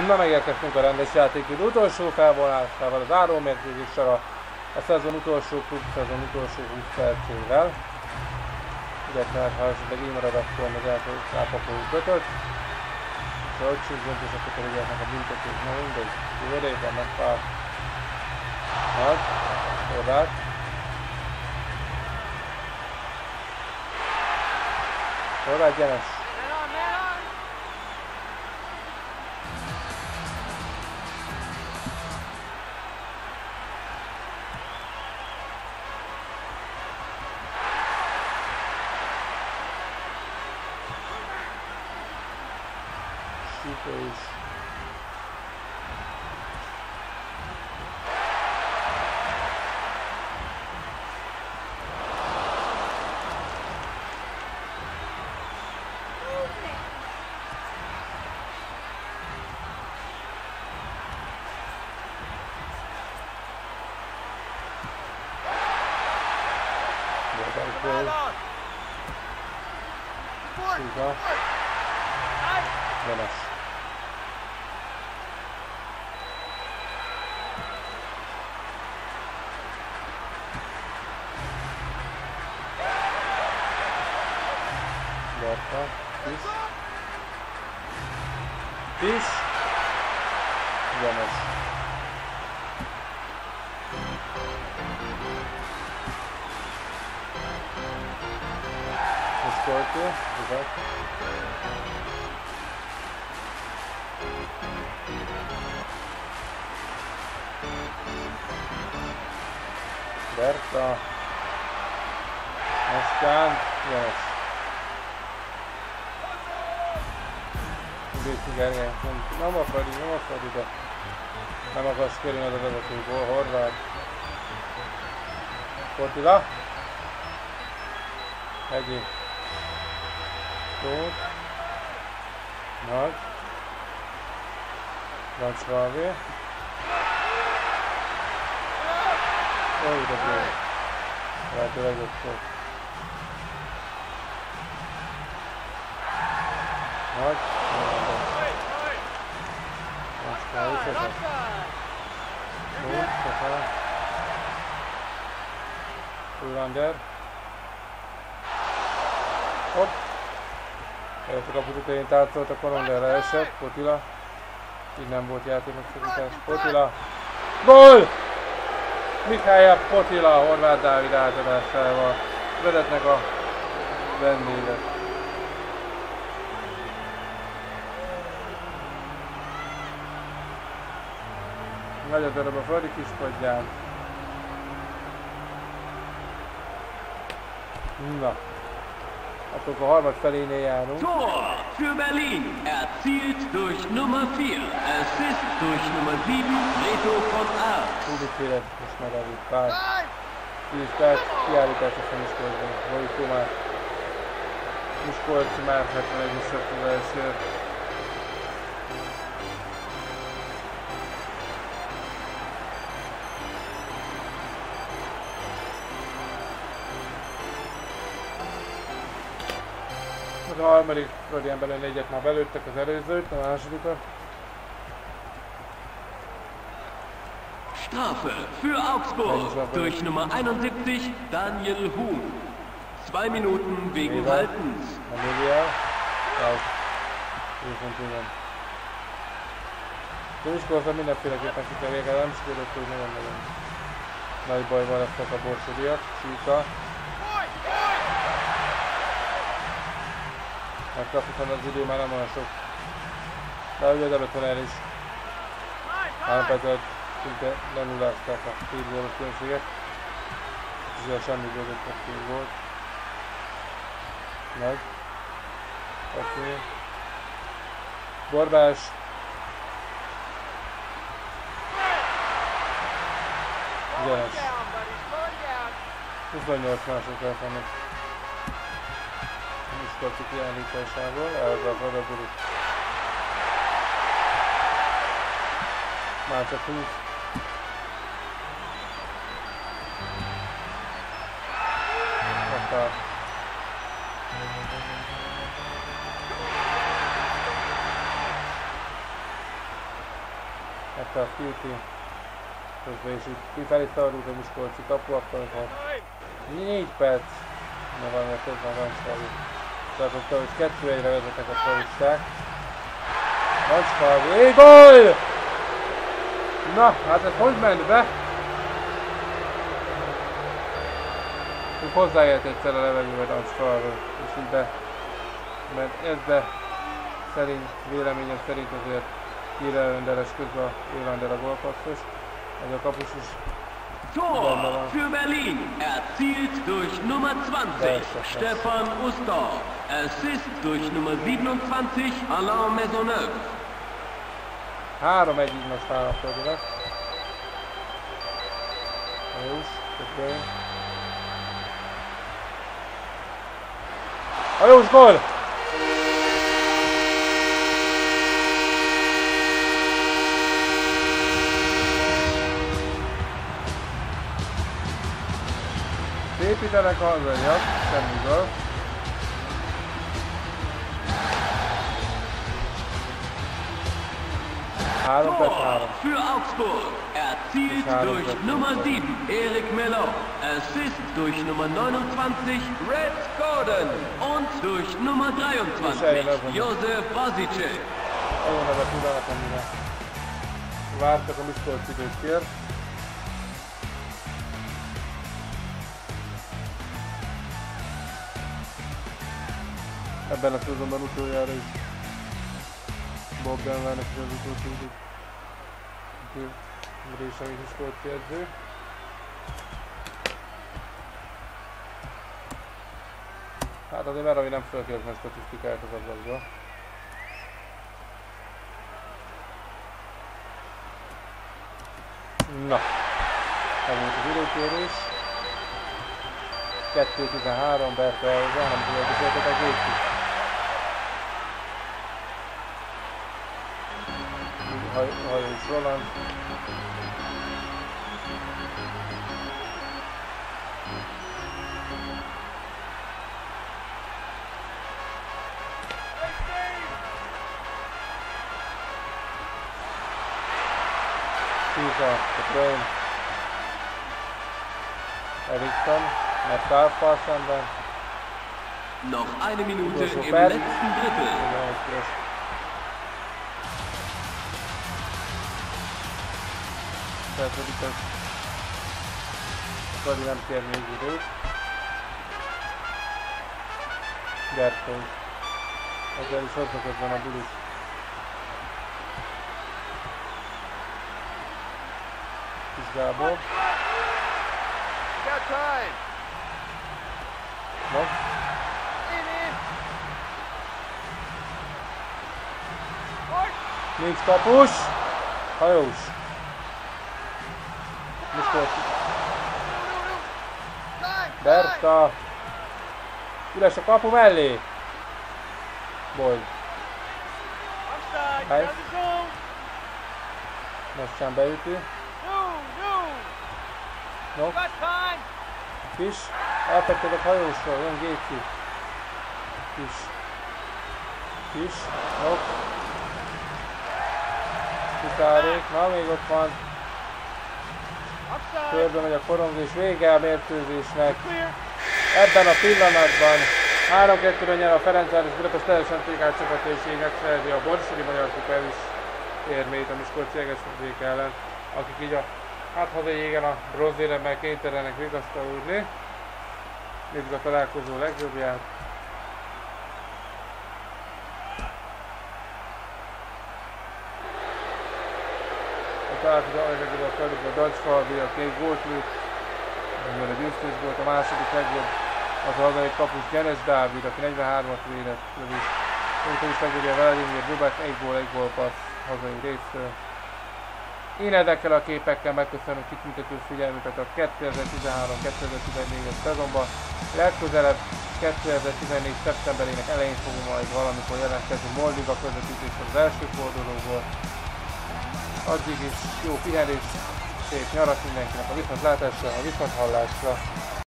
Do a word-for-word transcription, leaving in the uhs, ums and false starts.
Na, megérkeztünk a rendes játékidő utolsó felvonásával, az árómérkőzéssel, a, a szezon utolsó klub, szezon utolsó húsz percével. Ugye, tehát ha esetleg így marad, akkor meg elpakoljuk ötöt. És ahogy csúszunk, és akkor pedig elnek a büntetők, na mindegy. Jó, odébb vannak pár. Nagy, Horváth. Horváth, Gyenes. Sípés. Síga. Gyenes. Berta. Tis. Tis. Gyenes. Miskolci. Zuzak. Berta. Aztán Gyenes. Béci Gergely. Nem, nem a Fradi, nem a Fradi, de nem akarsz kerülni az a vezetőból. Horváth. Portila. Hegyi. Tóth. Nagy. Lancsvalvé. Ó, de jó. Lehetőleg ott volt. Nagy. Lancsvalvé, visszaszed. Tóth, visszaszed. Újlander. Hopp! Előtt a kaput után tárcolt a koron, de leesett. Potila. Így nem volt játékmegszakítás. Potila. Gól! Mihály Potila, Horváth Dávid átadásával vezetnek a vendégek. Nagy a darab a Fradi kispadján. Na. Akkor a harmad felénél járunk. Tor für Berlin, erzielt durch Nummer vier, Assist durch Nummer sieben, Reto von Arx. Úriféle most megállít pár. Így tehát kiállításra sem Miskolcban. Vojtó már Miskolci már hetvenegy visszafogadásért. A harmadik Fradián belül négyet már belőttek az előzőt, a másodikat. Strafe für Augsburg durch Nummer einundsiebzig Daniel Huhn. Zwei Minuten wegen Haltens. Amelia. Őszintén. Miskolcban mindenféleképpen ki kell végezni, nem sikerült, hogy nagyon-nagyon nagy bajban lettek a borsodiak. Csíka. Mert azt hiszem az idő már nem olyan sok. De ugye az előtt van el is. Három percet szinte lenullázták a két gólos különbséget. Ezzel semmi győzött a két gólt. Nagy. Oké. Borbás. Gyenes. huszonnyolc másodperc vannak. Miskolci kiállításából, ez a Fradaburu. Már csak húsz. Akár. Ezt a Filti. Közben is itt kifelé szarult a Miskolci kapu, akkor négy perc. Na van, mert ez van Rancsfalvi. Tartotta, hogy kettő egyre vezetek a falisták. Rancsfalvi, gól! Na, hát ez hogy ment be? Úgy hozzáért egyszer a levegőbe Rancsfalvi, és így be. Mert ez de szerint, véleményem szerint azért hírelrendeles közben a Élander a gólpasszos. Ez a kapus is. Tor für Berlin, erzielt durch Nummer zwanzig, Stefan Uster. Assist durch Nummer siebenundzwanzig, Alain Maisonneuve. három egy így most áll a földileg. Hajós, köszönjük. Hajós, gól! Építenek a hazaiak, semmi gól. három per három. Für Augsburg, erzielt durch Nummer sieben, Erik Miller. Assist durch Nummer neunundzwanzig, Red Gordon. Und durch Nummer dreiundzwanzig, Josef Vasicek. Olyan az a pillanat, amire vártak a Miskolc időkért. Ebben a szezonban utoljára is Bogdanvának is az utolsó időrésen is volt edző. Hát azért Meravi nem fölkért meg statisztikát az ablakba. Na, ez volt az időkérés. kettő tizenhárom, Berta Elza, nem tudod, hogy töltött a gépig. Hajós Roland. Szíza, a Brain. Eriksson, mit Karlfall szemben. Noch eine Minute im letzten Drittel. Tehát, hogy itt a Kadi nem kér még időt. Gertfeld. Ezzel is hozzá közben a bulit. Kis Gábor. No. Nincs kapus. Hajós. Miskolci. Berta. Üres a kapu mellé. Boyd. Hely. Most sem beüti. No. Kis. Elfetkedek hajósról. Jön Géci. Kis. Kis. No. Kiszárék. Na, még ott van. Körbe megy a korong és vége a mérkőzésnek. Ebben a pillanatban három kettőre nyer a Ferencváros Budapest teljesen té ká csapata és így megszerzi a Borsodi Magyar Kupa is érmét a Miskolci Jegesmedvék ellen, akik így a hát hazai égen a bronzéremmel kénytelenek vigasztalódni. Nézzük a találkozó legjobbját. Találkozó legjobb a felül a Rancsfalvi, a két gólt lőtt, amivel a győztes volt, a második legjobb az a hazai kapus Genes Dávid, aki negyvenhármat védett lövés. Őt is legjobbja Vladimir Dubák, egy gól, egy gólpassz hazai részről. Én ezekkel a képekkel megköszönöm kitüntető figyelmüket a kétezer-tizenhárom kétezer-tizennégyes szezonban. Legközelebb kétezer-tizennégy szeptemberének elején fogunk majd valamikor jelentkezni Moldiga közvetítésre az első fordulóból. Addig is jó pihenés, szép nyarat mindenkinek, a viszontlátásra, a viszonthallásra.